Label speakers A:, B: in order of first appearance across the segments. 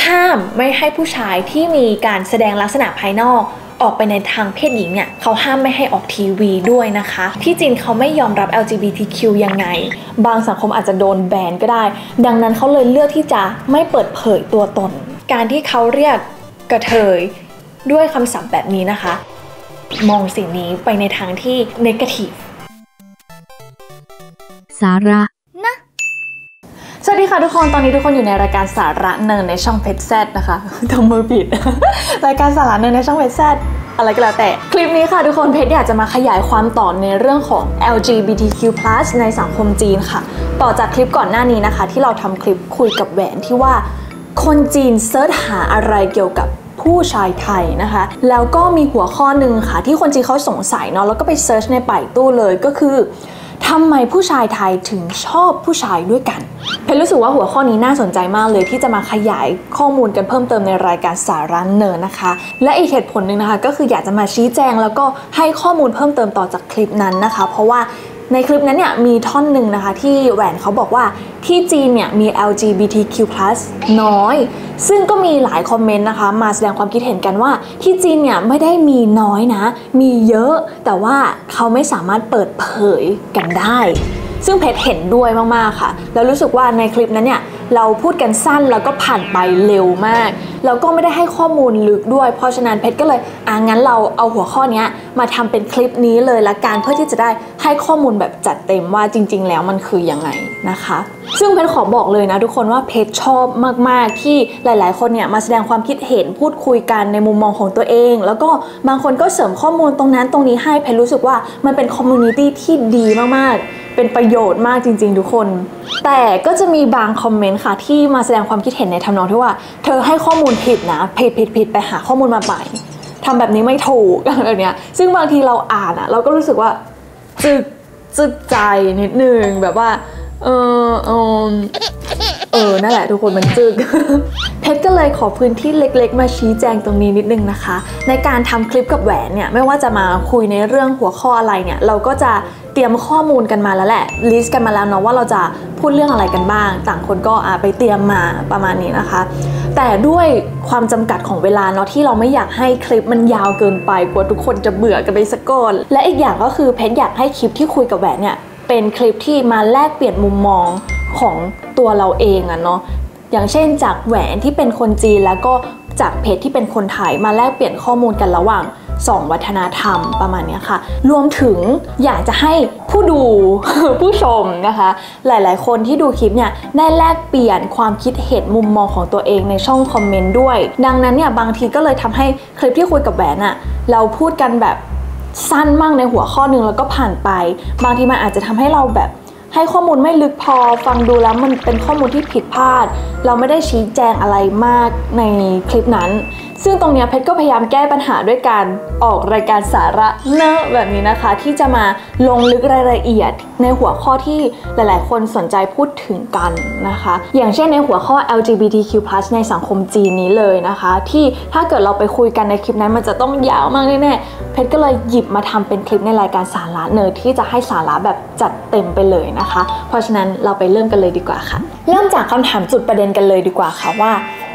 A: ห้ามไม่ให้ผู้ชายที่มีการแสดงลักษณะภายนอกออกไปในทางเพศหญิงเนี่ยเขาห้ามไม่ให้ออกทีวีด้วยนะคะที่จีนเขาไม่ยอมรับ LGBTQ ยังไงบางสังคมอาจจะโดนแบนก็ได้ดังนั้นเขาเลยเลือกที่จะไม่เปิดเผยตัวตนการที่เขาเรียกกระเทยด้วยคำศัพท์แบบนี้นะคะมองสิ่งนี้ไปในทางที่ negative
B: สาระ
A: นะสวัสดีค่ะทุกคนตอนนี้ทุกคนอยู่ในรายการสาระเนินในช่องเพจแซดนะคะทำมือผิด รายการสาระเนินในช่องเพจแซดอะไรก็แล้วแต่คลิปนี้ค่ะทุกคนเพจอยากจะมาขยายความต่อในเรื่องของ LGBTQ+ ในสังคมจีนค่ะต่อจากคลิปก่อนหน้านี้นะคะที่เราทำคลิปคุยกับแหวนที่ว่าคนจีนเซิร์ชหาอะไรเกี่ยวกับผู้ชายไทยนะคะแล้วก็มีหัวข้อหนึ่งค่ะที่คนจีนเขาสงสัยเนาะแล้วก็ไปเซิร์ชในป่ายตู้เลยก็คือทำไมผู้ชายไทยถึงชอบผู้ชายด้วยกันเพนรู้สึกว่าหัวข้อนี้น่าสนใจมากเลยที่จะมาขยายข้อมูลกันเพิ่มเติมในรายการสาระเนินนะคะและอีกเหตุผลหนึ่งนะคะก็คืออยากจะมาชี้แจงแล้วก็ให้ข้อมูลเพิ่มเติมต่อจากคลิปนั้นนะคะเพราะว่าในคลิปนั้นเนี่ยมีท่อนหนึ่งนะคะที่แหวนเขาบอกว่าที่จีนเนี่ยมี LGBTQ+ น้อยซึ่งก็มีหลายคอมเมนต์นะคะมาแสดงความคิดเห็นกันว่าที่จีนเนี่ยไม่ได้มีน้อยนะมีเยอะแต่ว่าเขาไม่สามารถเปิดเผยกันได้ซึ่งเพจเห็นด้วยมากๆค่ะแล้วรู้สึกว่าในคลิปนั้นเนี่ยเราพูดกันสั้นแล้วก็ผ่านไปเร็วมากแล้วก็ไม่ได้ให้ข้อมูลลึกด้วยเพราะฉะนั้นเพจก็เลยงั้นเราเอาหัวข้อนี้มาทำเป็นคลิปนี้เลยละกันเพื่อที่จะได้ให้ข้อมูลแบบจัดเต็มว่าจริงๆแล้วมันคือยังไงนะคะซึ่งเพจขอบอกเลยนะทุกคนว่าเพจชอบมากๆที่หลายๆคนเนี่ยมาแสดงความคิดเห็นพูดคุยกันในมุมมองของตัวเองแล้วก็บางคนก็เสริมข้อมูลตรงนั้นตรงนี้ให้เพจรู้สึกว่ามันเป็นคอมมูนิตี้ที่ดีมากๆเป็นประโยชน์มากจริงๆทุกคนแต่ก็จะมีบางคอมเมนต์ค่ะที่มาแสดงความคิดเห็นในทำนองที่ว่าเธอให้ข้อมูลผิดนะผิดไปหาข้อมูลมาใหม่ทำแบบนี้ไม่ถูกแบบเนี้ยซึ่งบางทีเราอ่านเราก็รู้สึกว่าจึกใจนิดนึงแบบว่านั่นแหละทุกคนมันจึก เพชรก็เลยขอพื้นที่เล็กๆมาชี้แจงตรงนี้นิดนึงนะคะในการทำคลิปกับแหวนเนี่ยไม่ว่าจะมาคุยในเรื่องหัวข้ออะไรเนี่ยเราก็จะเตรียมข้อมูลกันมาแล้วแหละลิสต์กันมาแล้วเนาะว่าเราจะพูดเรื่องอะไรกันบ้างต่างคนก็ไปเตรียมมาประมาณนี้นะคะแต่ด้วยความจำกัดของเวลาเนาะที่เราไม่อยากให้คลิปมันยาวเกินไปกลัวทุกคนจะเบื่อกันไปซะก่อนและอีกอย่างก็คือเพชรอยากให้คลิปที่คุยกับแหวนเนี่ยเป็นคลิปที่มาแลกเปลี่ยนมุมมองของตัวเราเองอะเนาะอย่างเช่นจากแหวนที่เป็นคนจีนแล้วก็จากเพจที่เป็นคนไทยมาแลกเปลี่ยนข้อมูลกันระหว่าง2วัฒนธรรมประมาณนี้ค่ะรวมถึงอยากจะให้ผู้ดู ผู้ชมนะคะหลายๆคนที่ดูคลิปเนี่ยได้แลกเปลี่ยนความคิดเห็นมุมมองของตัวเองในช่องคอมเมนต์ด้วยดังนั้นเนี่ยบางทีก็เลยทำให้คลิปที่คุยกับแหวนอะเราพูดกันแบบสั้นมากในหัวข้อหนึ่งแล้วก็ผ่านไปบางทีมันอาจจะทำให้เราแบบให้ข้อมูลไม่ลึกพอฟังดูแล้วมันเป็นข้อมูลที่ผิดพลาดเราไม่ได้ชี้แจงอะไรมากในคลิปนั้นซึ่งตรงนี้เพชรก็พยายามแก้ปัญหาด้วยการออกรายการสาระเนอะแบบนี้นะคะที่จะมาลงลึกรายละเอียดในหัวข้อที่หลายๆคนสนใจพูดถึงกันนะคะอย่างเช่นในหัวข้อ LGBTQ+ ในสังคมจีนนี้เลยนะคะที่ถ้าเกิดเราไปคุยกันในคลิปนั้นมันจะต้องยาวมากแน่ๆเพชรก็เลยหยิบมาทำเป็นคลิปในรายการสาระเนอะที่จะให้สาระแบบจัดเต็มไปเลยนะคะเพราะฉะนั้นเราไปเริ่มกันเลยดีกว่าค่ะเริ่มจากคำถามจุดประเด็นกันเลยดีกว่าค่ะว่า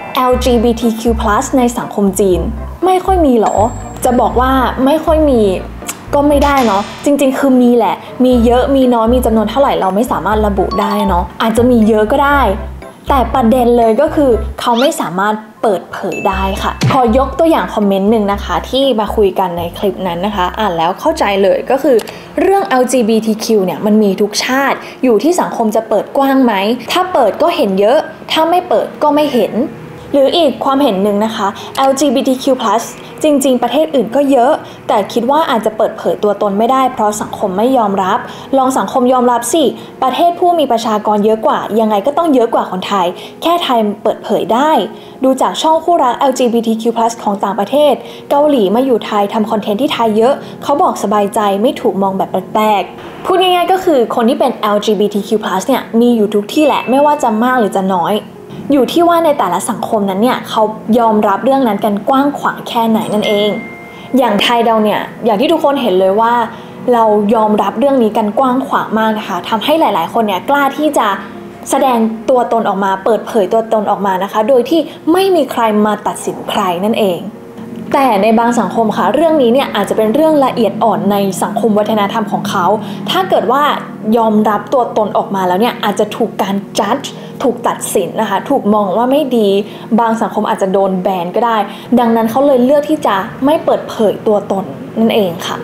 A: LGBTQ+ ในสังคมจีนไม่ค่อยมีหรอจะบอกว่าไม่ค่อยมีก็ไม่ได้เนาะจริงๆคือมีแหละมีเยอะมีน้อยมีจำนวนเท่าไหร่เราไม่สามารถระบุได้เนาะอาจจะมีเยอะก็ได้แต่ประเด็นเลยก็คือเขาไม่สามารถเปิดเผยได้ค่ะขอยกตัวอย่างคอมเมนต์หนึ่งนะคะที่มาคุยกันในคลิปนั้นนะคะอ่านแล้วเข้าใจเลยก็คือเรื่อง LGBTQ เนี่ยมันมีทุกชาติอยู่ที่สังคมจะเปิดกว้างไหมถ้าเปิดก็เห็นเยอะถ้าไม่เปิดก็ไม่เห็นหรืออีกความเห็นหนึ่งนะคะ LGBTQ+ จริงๆประเทศอื่นก็เยอะแต่คิดว่าอาจจะเปิดเผยตัวตนไม่ได้เพราะสังคมไม่ยอมรับลองสังคมยอมรับสิประเทศผู้มีประชากรเยอะกว่ายังไงก็ต้องเยอะกว่าคนไทยแค่ไทยเปิดเผยได้ดูจากช่องคู่รัก LGBTQ+ ของต่างประเทศเกาหลีมาอยู่ไทยทำคอนเทนต์ที่ไทยเยอะเขาบอกสบายใจไม่ถูกมองแบบแปลกๆพูดง่ายๆก็คือคนที่เป็น LGBTQ+ เนี่ยมีอยู่ทุกที่แหละไม่ว่าจะมากหรือจะน้อยอยู่ที่ว่าในแต่ละสังคมนั้นเนี่ยเขายอมรับเรื่องนั้นกันกว้างขวางแค่ไหนนั่นเองอย่างไทยเราเนี่ยอย่างที่ทุกคนเห็นเลยว่าเรายอมรับเรื่องนี้กันกว้างขวางมากนะคะทำให้หลายๆคนเนี่ยกล้าที่จะแสดงตัวตนออกมาเปิดเผยตัวตนออกมานะคะโดยที่ไม่มีใครมาตัดสินใครนั่นเองแต่ในบางสังคมค่ะเรื่องนี้เนี่ยอาจจะเป็นเรื่องละเอียดอ่อนในสังคมวัฒนธรรมของเขาถ้าเกิดว่ายอมรับตัวตนออกมาแล้วเนี่ยอาจจะถูกการจัดถูกตัดสินนะคะถูกมองว่าไม่ดีบางสังคมอาจจะโดนแบนก็ได้ดังนั้นเขาเลยเลือกที่จะไม่เปิดเผยตัวตนนั่นเองค่ะ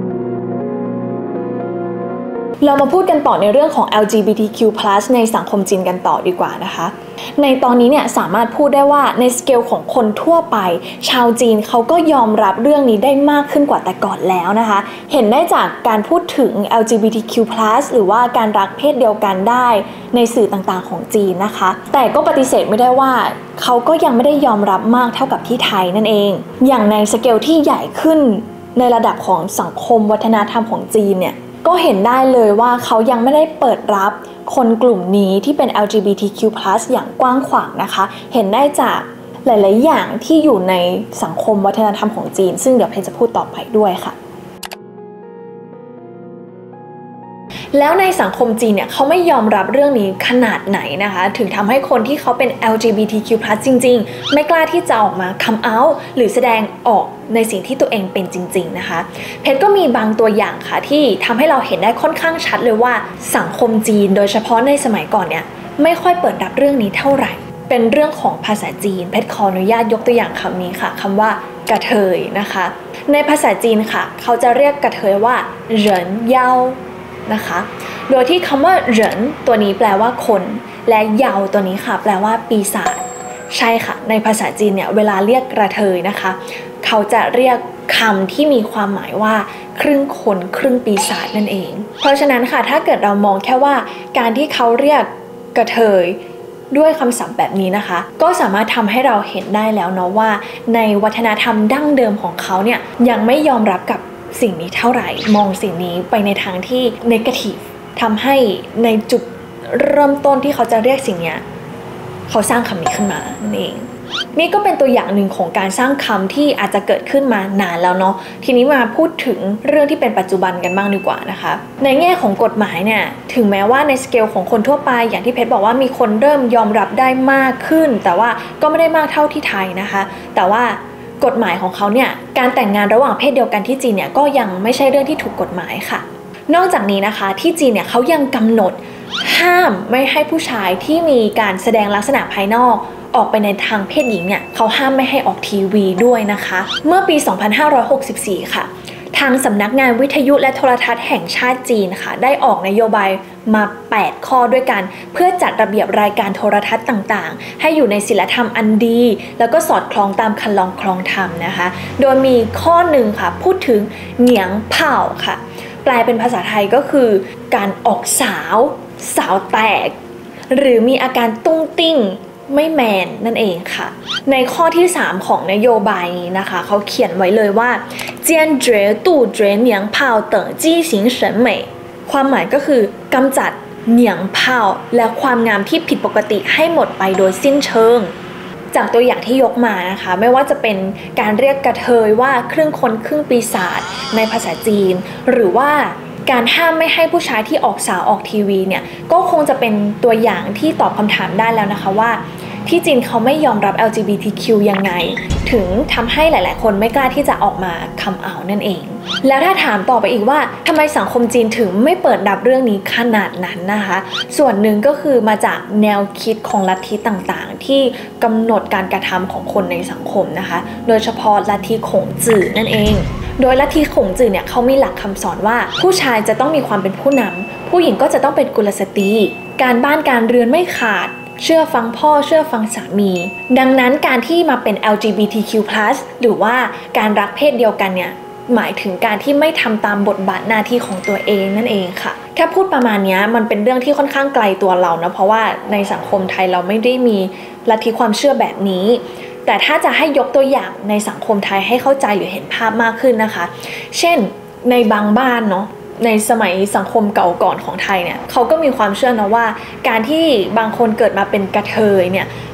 A: เรามาพูดกันต่อในเรื่องของ LGBTQ+ ในสังคมจีนกันต่อดีกว่านะคะในตอนนี้เนี่ยสามารถพูดได้ว่าในสเกลของคนทั่วไปชาวจีนเขาก็ยอมรับเรื่องนี้ได้มากขึ้นกว่าแต่ก่อนแล้วนะคะเห็นได้จากการพูดถึง LGBTQ+ หรือว่าการรักเพศเดียวกันได้ในสื่อต่างๆของจีนนะคะแต่ก็ปฏิเสธไม่ได้ว่าเขาก็ยังไม่ได้ยอมรับมากเท่ากับที่ไทยนั่นเองอย่างในสเกลที่ใหญ่ขึ้นในระดับของสังคมวัฒนธรรมของจีนเนี่ยก็เห็นได้เลยว่าเขายังไม่ได้เปิดรับคนกลุ่มนี้ที่เป็น LGBTQ+ อย่างกว้างขวางนะคะเห็นได้จากหลายๆอย่างที่อยู่ในสังคมวัฒนธรรมของจีนซึ่งเดี๋ยวเพนจะพูดต่อไปด้วยค่ะแล้วในสังคมจีนเนี่ยเขาไม่ยอมรับเรื่องนี้ขนาดไหนนะคะถึงทำให้คนที่เขาเป็น LGBTQ+ จริงๆไม่กล้าที่จะออกมา come out หรือแสดงออกในสิ่งที่ตัวเองเป็นจริงๆนะคะเพชรก็มีบางตัวอย่างค่ะที่ทำให้เราเห็นได้ค่อนข้างชัดเลยว่าสังคมจีนโดยเฉพาะในสมัยก่อนเนี่ยไม่ค่อยเปิดรับเรื่องนี้เท่าไหร่เป็นเรื่องของภาษาจีนเพชรขออนุญาตยกตัวอย่างคำนี้ค่ะคำว่ากระเทยนะคะในภาษาจีนค่ะเขาจะเรียกกระเทยว่าเหรินเย้านะคะโดยที่คำว่าเหรินตัวนี้แปลว่าคนและเยาตัวนี้ค่ะแปลว่าปีศาจใช่ค่ะในภาษาจีนเนี่ยเวลาเรียกกระเทยนะคะเขาจะเรียกคำที่มีความหมายว่าครึ่งคนครึ่งปีศาจนั่นเองเพราะฉะนั้นค่ะถ้าเกิดเรามองแค่ว่าการที่เขาเรียกกระเทยด้วยคำศัพท์แบบนี้นะคะก็สามารถทำให้เราเห็นได้แล้วเนาะว่าในวัฒนธรรมดั้งเดิมของเขาเนี่ยยังไม่ยอมรับกับสิ่งนี้เท่าไหร่มองสิ่งนี้ไปในทางที่ negative ทำให้ในจุดเริ่มต้นที่เขาจะเรียกสิ่งนี้เขาสร้างคำนี้ขึ้นมานั่นเองนี่ก็เป็นตัวอย่างหนึ่งของการสร้างคำที่อาจจะเกิดขึ้นมานานแล้วเนาะทีนี้มาพูดถึงเรื่องที่เป็นปัจจุบันกันบ้างดีกว่านะคะในแง่ของกฎหมายเนี่ยถึงแม้ว่าในสเกลของคนทั่วไปอย่างที่เพชรบอกว่ามีคนเริ่มยอมรับได้มากขึ้นแต่ว่าก็ไม่ได้มากเท่าที่ไทยนะคะแต่ว่ากฎหมายของเขาเนี่ยการแต่งงานระหว่างเพศเดียวกันที่จีนเนี่ยก็ยังไม่ใช่เรื่องที่ถูกกฎหมายค่ะนอกจากนี้นะคะที่จีนเนี่ยเขายังกำหนดห้ามไม่ให้ผู้ชายที่มีการแสดงลักษณะภายนอกออกไปในทางเพศหญิงเนี่ยเขาห้ามไม่ให้ออกทีวีด้วยนะคะเมื่อปี 2564 ค่ะทางสำนักงานวิทยุและโทรทัศน์แห่งชาติจีนค่ะได้ออกนโยบายมา 8 ข้อด้วยกันเพื่อจัดระเบียบรายการโทรทัศน์ต่างๆให้อยู่ในศีลธรรมอันดีแล้วก็สอดคล้องตามคันลองครองธรรมนะคะโดยมีข้อหนึ่งค่ะพูดถึงเหนียงเผ่าค่ะแปลเป็นภาษาไทยก็คือการออกสาวแตกหรือมีอาการตุ้งติ้งไม่แมนนั่นเองค่ะในข้อที่3ของนโยบายนี้นะคะเขาเขียนไว้เลยว่า坚决杜绝娘炮等畸形审美ความหมายก็คือกำจัดเหนียงเผาและความงามที่ผิดปกติให้หมดไปโดยสิ้นเชิงจากตัวอย่างที่ยกมานะคะไม่ว่าจะเป็นการเรียกกระเทยว่าครึ่งคนครึ่งปีศาจในภาษาจีนหรือว่าการห้ามไม่ให้ผู้ชายที่ออกสาวออกทีวีเนี่ยก็คงจะเป็นตัวอย่างที่ตอบคำถามได้แล้วนะคะว่าที่จีนเขาไม่ยอมรับ LGBTQ ยังไงถึงทำให้หลายๆคนไม่กล้าที่จะออกมาคัมเอาท์นั่นเองแล้วถ้าถามต่อไปอีกว่าทำไมสังคมจีนถึงไม่เปิดรับเรื่องนี้ขนาดนั้นนะคะส่วนหนึ่งก็คือมาจากแนวคิดของลัทธิต่างๆที่กำหนดการกระทำของคนในสังคมนะคะโดยเฉพาะลัทธิขงจื่อนั่นเองโดยลัทธิขงจื่อเนี่ยเขามีหลักคำสอนว่าผู้ชายจะต้องมีความเป็นผู้นำผู้หญิงก็จะต้องเป็นกุลสตรีการบ้านการเรือนไม่ขาดเชื่อฟังพ่อเชื่อฟังสามีดังนั้นการที่มาเป็น LGBTQ+ หรือว่าการรักเพศเดียวกันเนี่ยหมายถึงการที่ไม่ทำตามบทบาทหน้าที่ของตัวเองนั่นเองค่ะแค่พูดประมาณนี้มันเป็นเรื่องที่ค่อนข้างไกลตัวเรานะเพราะว่าในสังคมไทยเราไม่ได้มีลัทธิความเชื่อแบบนี้แต่ถ้าจะให้ยกตัวอย่างในสังคมไทยให้เข้าใจหรือเห็นภาพมากขึ้นนะคะเช่นในบางบ้านเนาะในสมัยสังคมเก่าก่อนของไทยเนี่ยเขาก็มีความเชื่อนะว่าการที่บางคนเกิดมาเป็นกระเทยเนี่ย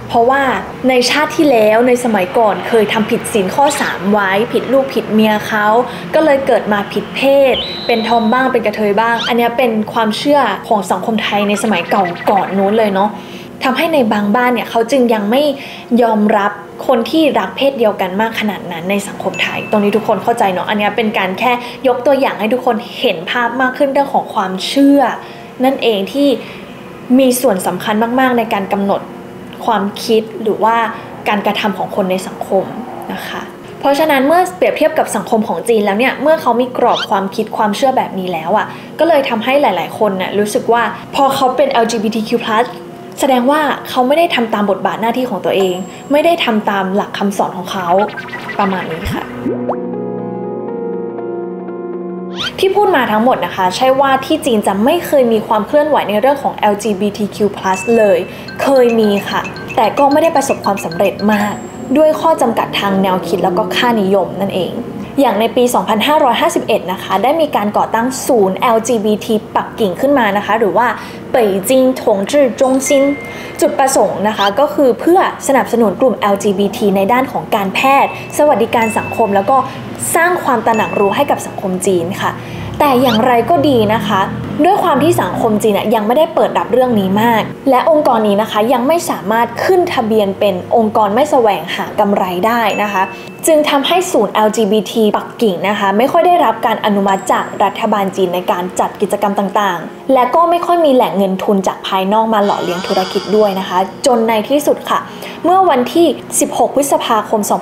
A: เพราะว่าในชาติที่แล้วในสมัยก่อนเคยทำผิดศีลข้อ3ไว้ผิดลูกผิดเมียเขาก็เลยเกิดมาผิดเพศเป็นทอมบ้างเป็นกระเทยบ้างอันนี้เป็นความเชื่อของสังคมไทยในสมัยเก่าก่อนนู้นเลยเนาะทำให้ในบางบ้านเนี่ยเขาจึงยังไม่ยอมรับคนที่รักเพศเดียวกันมากขนาดนั้นในสังคมไทยตรงนี้ทุกคนเข้าใจเนาะอันนี้เป็นการแค่ยกตัวอย่างให้ทุกคนเห็นภาพมากขึ้นเรื่องของความเชื่อนั่นเองที่มีส่วนสำคัญมากๆในการกำหนดความคิดหรือว่าการกระทำของคนในสังคมนะคะเพราะฉะนั้นเมื่อเปรียบเทียบกับสังคมของจีนแล้วเนี่ยเมื่อเขามีกรอบความคิดความเชื่อแบบนี้แล้วอ่ะก็เลยทำให้หลายๆคนน่ะรู้สึกว่าพอเขาเป็น LGBTQ+ แสดงว่าเขาไม่ได้ทำตามบทบาทหน้าที่ของตัวเองไม่ได้ทำตามหลักคำสอนของเขาประมาณนี้ค่ะที่พูดมาทั้งหมดนะคะใช่ว่าที่จีนจะไม่เคยมีความเคลื่อนไหวในเรื่องของ LGBTQ+ เลยเคยมีค่ะแต่ก็ไม่ได้ประสบความสำเร็จมากด้วยข้อจำกัดทางแนวคิดแล้วก็ค่านิยมนั่นเองอย่างในปี 2551 นะคะได้มีการก่อตั้งศูนย์ LGBT ปักกิ่งขึ้นมานะคะหรือว่าเป่ยจิงถงจื่อจงซินจุดประสงค์นะคะก็คือเพื่อสนับสนุนกลุ่ม LGBT ในด้านของการแพทย์สวัสดิการสังคมแล้วก็สร้างความตระหนักรู้ให้กับสังคมจีนค่ะแต่อย่างไรก็ดีนะคะด้วยความที่สังคมจีนยังไม่ได้เปิดรับเรื่องนี้มากและองค์กรนี้นะคะยังไม่สามารถขึ้นทะเบียนเป็นองค์กรไม่แสวงหากำไรได้นะคะจึงทำให้ศูนย์ LGBT ปักกิ่งนะคะไม่ค่อยได้รับการอนุมัติจากรัฐบาลจีนในการจัดกิจกรรมต่างๆและก็ไม่ค่อยมีแหล่งเงินทุนจากภายนอกมาหล่อเลี้ยงธุรกิจด้วยนะคะจนในที่สุดค่ะเมื่อวันที่16 พฤษภาคม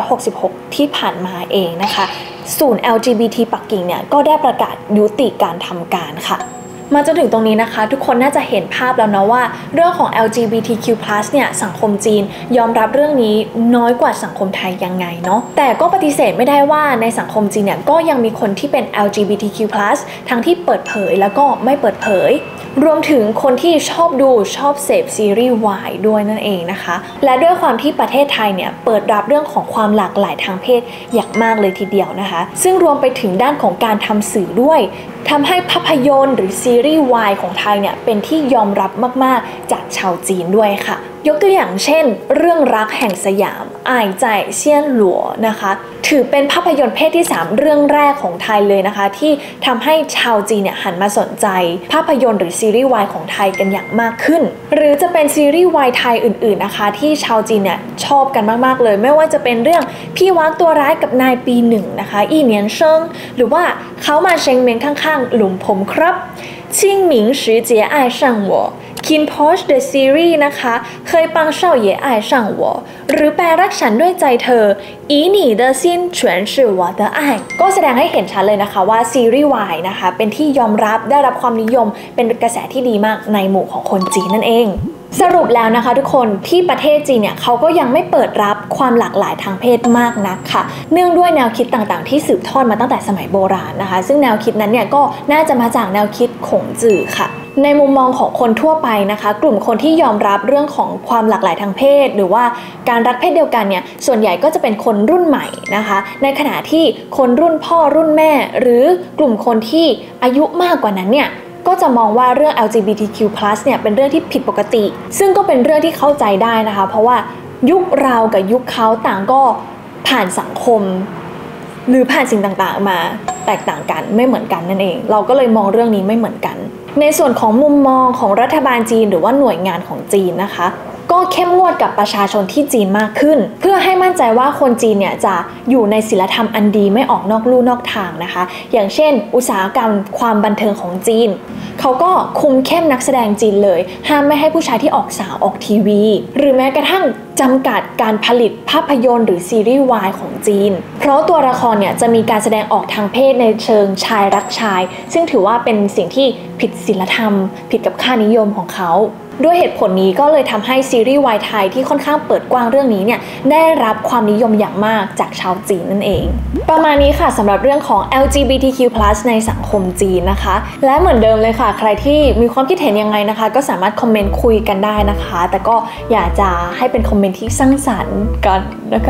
A: 2566 ที่ผ่านมาเองนะคะศูนย์ LGBT ปักกิ่งเนี่ยก็ได้ประกาศยุติการทำการค่ะมาจนถึงตรงนี้นะคะทุกคนน่าจะเห็นภาพแล้วนะว่าเรื่องของ LGBTQ+ เนี่ยสังคมจีนยอมรับเรื่องนี้น้อยกว่าสังคมไทยยังไงเนาะแต่ก็ปฏิเสธไม่ได้ว่าในสังคมจีนเนี่ยก็ยังมีคนที่เป็น LGBTQ+ ทั้งที่เปิดเผยแล้วก็ไม่เปิดเผยรวมถึงคนที่ชอบดูชอบเสพซีรีส์วายด้วยนั่นเองนะคะและด้วยความที่ประเทศไทยเนี่ยเปิดรับเรื่องของความหลากหลายทางเพศอย่างมากเลยทีเดียวนะคะซึ่งรวมไปถึงด้านของการทำสื่อด้วยทำให้ภาพยนตร์หรือซีรีส์วายของไทยเนี่ยเป็นที่ยอมรับมากๆจากชาวจีนด้วยค่ะยกตัวอย่างเช่นเรื่องรักแห่งสยามอ้ายใจเซียนหลัวนะคะถือเป็นภาพยนตร์เพศที่3เรื่องแรกของไทยเลยนะคะที่ทำให้ชาวจีนเนี่ยหันมาสนใจภาพยนตร์หรือซีรีส์วายของไทยกันอย่างมากขึ้นหรือจะเป็นซีรีส์วายไทยอื่นๆนะคะที่ชาวจีนเนี่ยชอบกันมากๆเลยไม่ว่าจะเป็นเรื่องพี่วักตัวร้ายกับนายปีหนึ่งนะคะอีเหนียนเซิงหรือว่าเขามาเชงเมงข้างๆหลุมผมครับชิงหมิงสือเจี๋ยอ้ายช่าง我Kin Porsche The Series นะคะเคยปังเช่าเย่อ้ายช่าง我หรือแปลรักฉันด้วยใจเธออีหนี่เดอซินเฉินชื่อว่าเดออ้ายก็แสดงให้เห็นชัดเลยนะคะว่าซีรีส์วายนะคะเป็นที่ยอมรับได้รับความนิยมเป็นกระแสที่ดีมากในหมู่ของคนจีนนั่นเองสรุปแล้วนะคะทุกคนที่ประเทศจีนเนี่ยเขาก็ยังไม่เปิดรับความหลากหลายทางเพศมากนักค่ะเนื่องด้วยแนวคิดต่างๆที่สืบทอดมาตั้งแต่สมัยโบราณนะคะซึ่งแนวคิดนั้นเนี่ยก็น่าจะมาจากแนวคิดขงจื่อค่ะในมุมมองของคนทั่วไปนะคะกลุ่มคนที่ยอมรับเรื่องของความหลากหลายทางเพศหรือว่าการรักเพศเดียวกันเนี่ยส่วนใหญ่ก็จะเป็นคนรุ่นใหม่นะคะในขณะที่คนรุ่นพ่อรุ่นแม่หรือกลุ่มคนที่อายุมากกว่านั้นเนี่ยก็จะมองว่าเรื่อง LGBTQ+ เนี่ยเป็นเรื่องที่ผิดปกติซึ่งก็เป็นเรื่องที่เข้าใจได้นะคะเพราะว่ายุคเรากับยุคเขาต่างก็ผ่านสังคมหรือผ่านสิ่งต่างๆมาแตกต่างกันไม่เหมือนกันนั่นเองเราก็เลยมองเรื่องนี้ไม่เหมือนกันในส่วนของมุมมองของรัฐบาลจีนหรือว่าหน่วยงานของจีนนะคะก็เข้มงวดกับประชาชนที่จีนมากขึ้นเพื่อให้มั่นใจว่าคนจีนเนี่ยจะอยู่ในศีลธรรมอันดีไม่ออกนอกลู่นอกทางนะคะอย่างเช่นอุตสาหกรรมความบันเทิงของจีนเขาก็คุมเข้มนักแสดงจีนเลยห้ามไม่ให้ผู้ชายที่ออกสาวออกทีวีหรือแม้กระทั่งจำกัดการผลิตภาพยนตร์หรือซีรีส์วายของจีนเพราะตัวละครเนี่ยจะมีการแสดงออกทางเพศในเชิงชายรักชายซึ่งถือว่าเป็นสิ่งที่ผิดศีลธรรมผิดกับค่านิยมของเขาด้วยเหตุผลนี้ก็เลยทำให้ซีรีส์วายไทยที่ค่อนข้างเปิดกว้างเรื่องนี้เนี่ยได้รับความนิยมอย่างมากจากชาวจีนนั่นเองประมาณนี้ค่ะสำหรับเรื่องของ LGBTQ+ ในสังคมจีนนะคะและเหมือนเดิมเลยค่ะใครที่มีความคิดเห็นยังไงนะคะก็สามารถคอมเมนต์คุยกันได้นะคะแต่ก็อยากจะให้เป็นคอมเมนต์ที่สร้างสรรค์กันนะคะ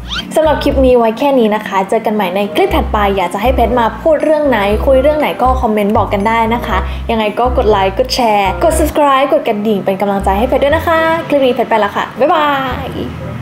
A: สำหรับคลิปนี้ไว้แค่นี้นะคะเจอกันใหม่ในคลิปถัดไปอยากจะให้เพชรมาพูดเรื่องไหนคุยเรื่องไหนก็คอมเมนต์บอกกันได้นะคะยังไงก็กดไลค์กดแชร์กด subscribe กดกระดิ่งเป็นกำลังใจให้เพชรด้วยนะคะคลิปนี้เพชรไปแล้วค่ะบ๊ายบาย